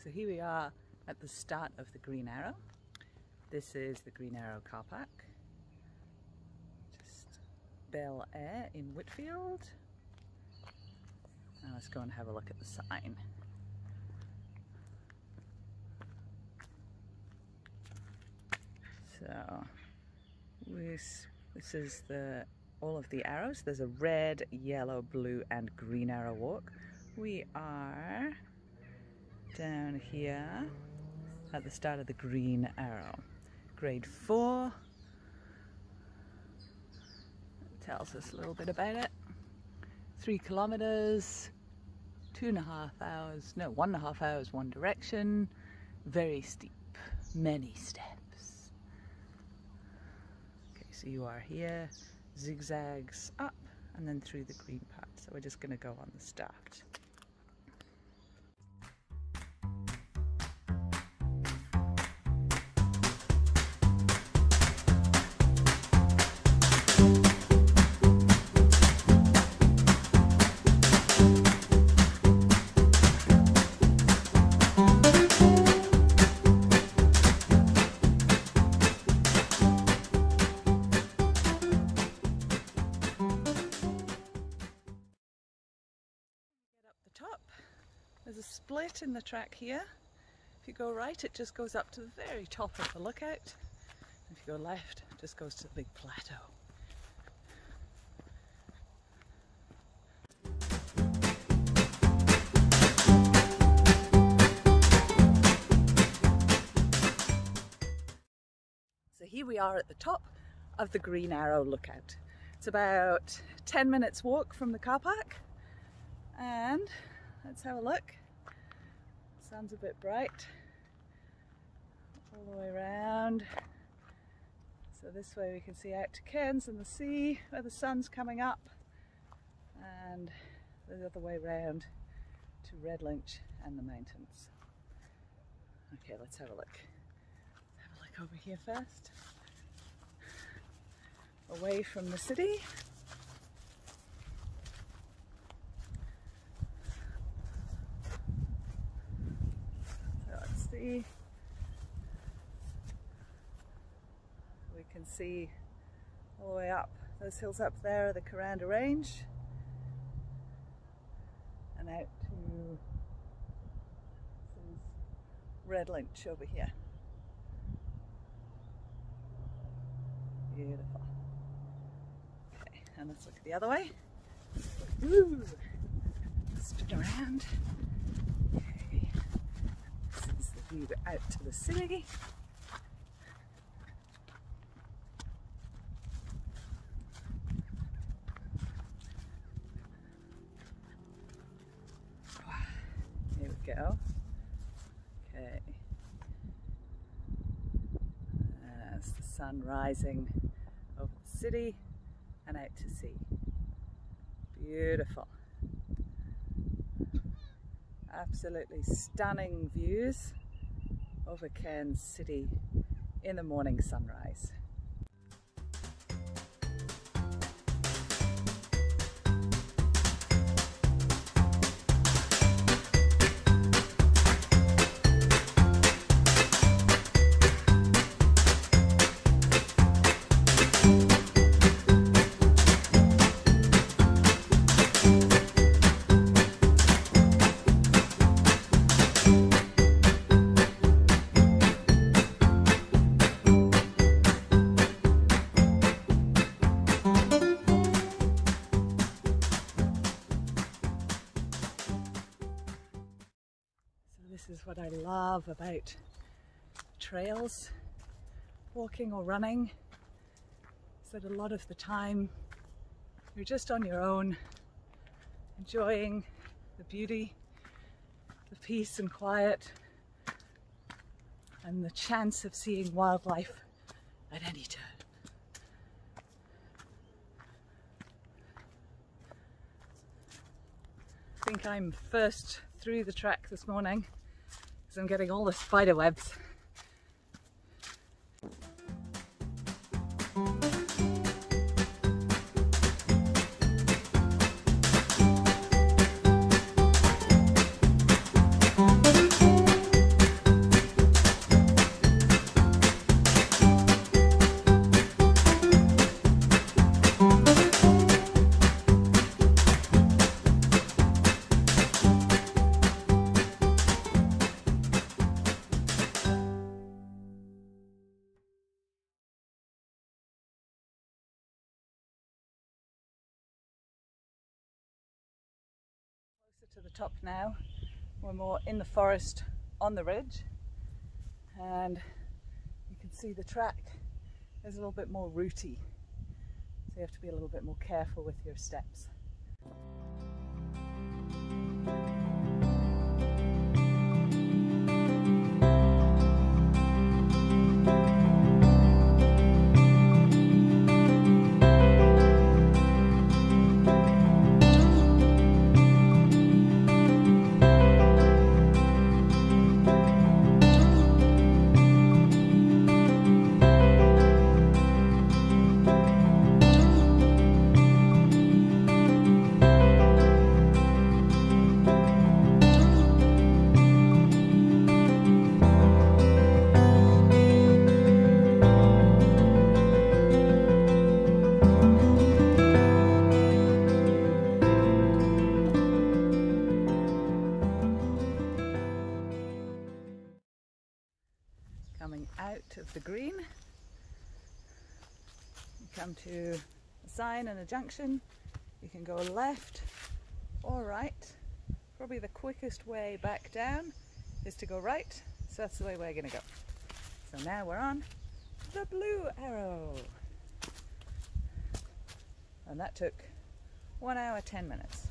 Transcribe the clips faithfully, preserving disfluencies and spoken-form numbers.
So here we are at the start of the Green Arrow. This is the Green Arrow car park. Just Bel Air in Whitfield. Now let's go and have a look at the sign. So this, this is the all of the arrows. There's a red, yellow, blue and green arrow walk. We are down here at the start of the Green Arrow. Grade four. It tells us a little bit about it. Three kilometers, two and a half hours, no, one and a half hours, one direction. Very steep, many steps. Okay, so you are here, zigzags up and then through the green part. So we're just going to go on the start. Top. There's a split in the track here. If you go right, it just goes up to the very top of the lookout. If you go left, it just goes to the big plateau. So here we are at the top of the Green Arrow lookout. It's about ten minutes walk from the car park. And let's have a look. Sun's a bit bright all the way around. So this way we can see out to Cairns and the sea where the sun's coming up, and the other way round to Redlynch and the mountains. Okay, let's have a look. Let's have a look over here first. Away from the city. We can see all the way up. Those hills up there are the Cairns Range, and out to Redlynch over here. Beautiful. Okay, and let's look at the other way. Ooh, spin around. View out to the city. Here we go. Okay. There's the sun rising over the city and out to sea. Beautiful. Absolutely stunning views over Cairns City in the morning sunrise. This is what I love about trails, walking or running, is that a lot of the time you're just on your own, enjoying the beauty, the peace and quiet, and the chance of seeing wildlife at any turn. I think I'm first through the track this morning because I'm getting all the spider webs. To the top now. We're more in the forest on the ridge, and you can see the track is a little bit more rooty, so you have to be a little bit more careful with your steps. Coming out of the green, you come to a sign and a junction. You can go left or right. Probably the quickest way back down is to go right, so that's the way we're going to go. So now we're on the Blue Arrow, and that took one hour ten minutes.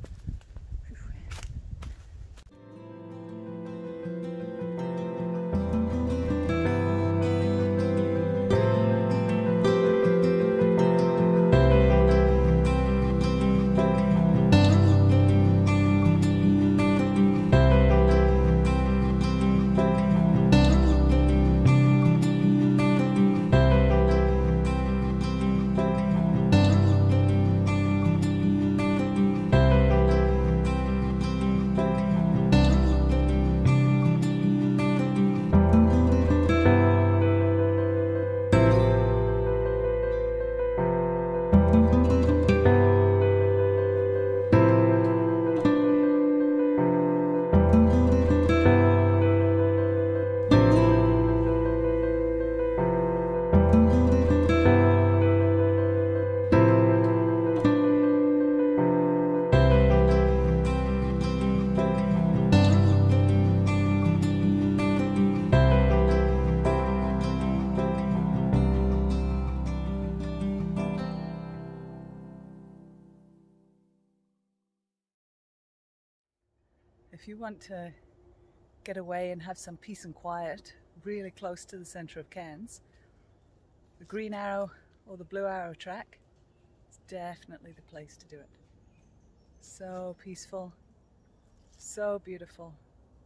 If you want to get away and have some peace and quiet really close to the centre of Cairns, the Green Arrow or the Blue Arrow track is definitely the place to do it. So peaceful, so beautiful,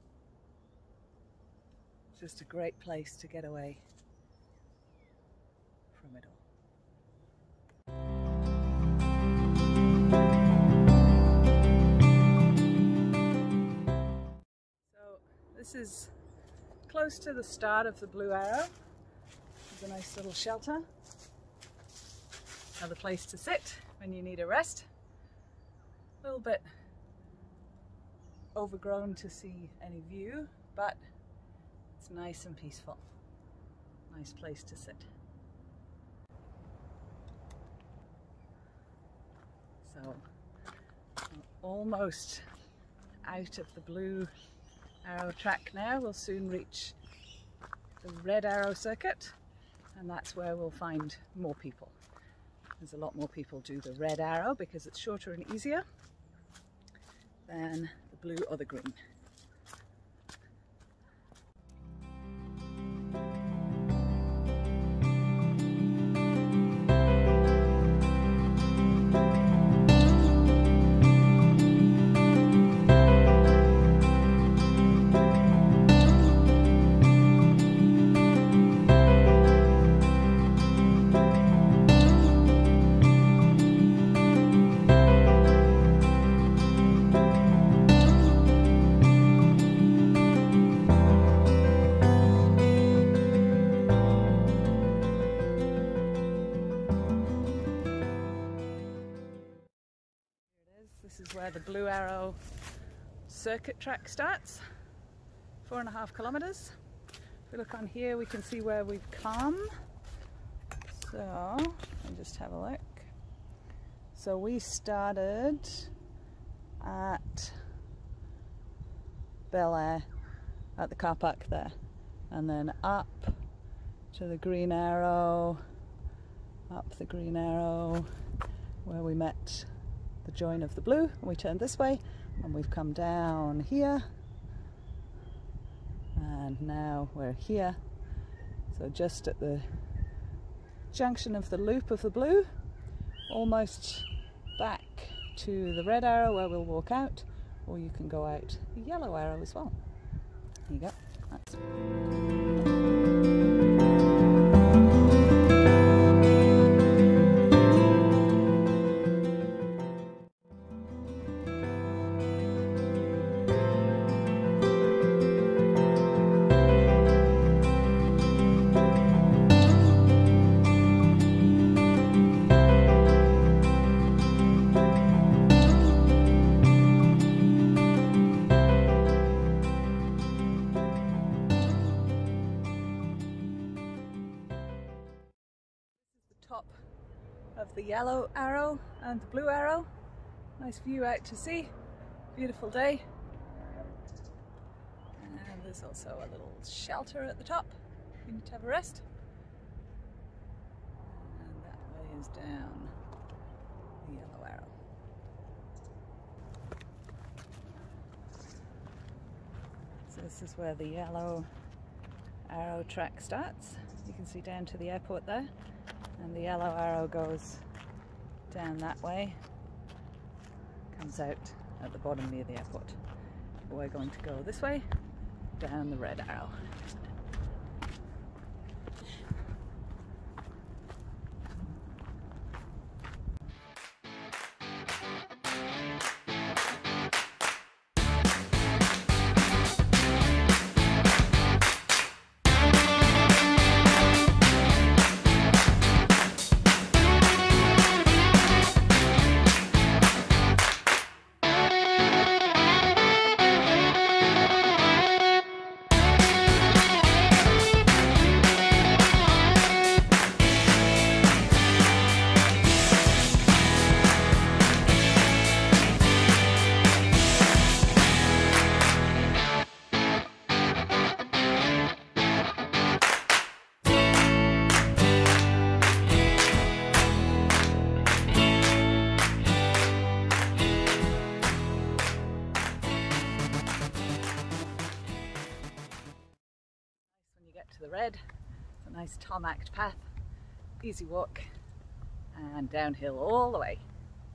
just a great place to get away from it all. This is close to the start of the Blue Arrow. There's a nice little shelter. Another place to sit when you need a rest. A little bit overgrown to see any view, but it's nice and peaceful. Nice place to sit. So, I'm almost out of the Blue Arrow track now. We'll soon reach the Red Arrow circuit, and that's where we'll find more people. There's a lot more people do the Red Arrow because it's shorter and easier than the blue or the green. This is where the Blue Arrow circuit track starts, four and a half kilometres. If we look on here, we can see where we've come. So, I'll just have a look. So we started at Bel Air at the car park there, and then up to the green arrow, up the green arrow where we met the join of the blue, and we turned this way and we've come down here, and now we're here. So just at the junction of the loop of the blue, almost back to the red arrow where we'll walk out, or you can go out the yellow arrow as well. There you go. That's top of the yellow arrow and the blue arrow. Nice view out to sea, beautiful day. And there's also a little shelter at the top if you need to have a rest. And that way is down the yellow arrow. So this is where the yellow arrow track starts. You can see down to the airport there. And the yellow arrow goes down that way, comes out at the bottom near the airport. We're going to go this way, down the red arrow. To the red, it's a nice tarmacked path, easy walk, and downhill all the way.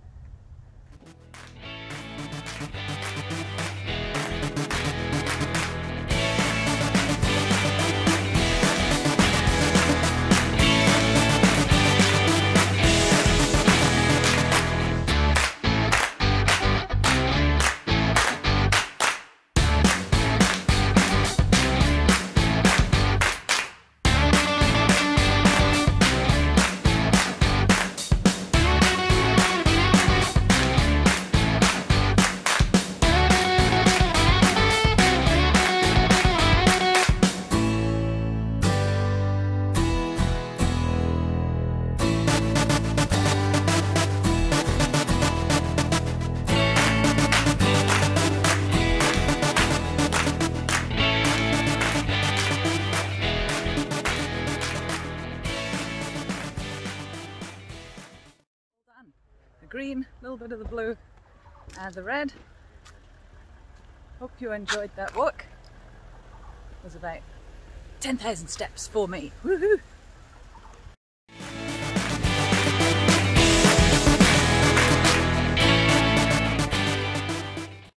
The green, a little bit of the blue and the red. Hope you enjoyed that walk. It was about ten thousand steps for me. Woohoo!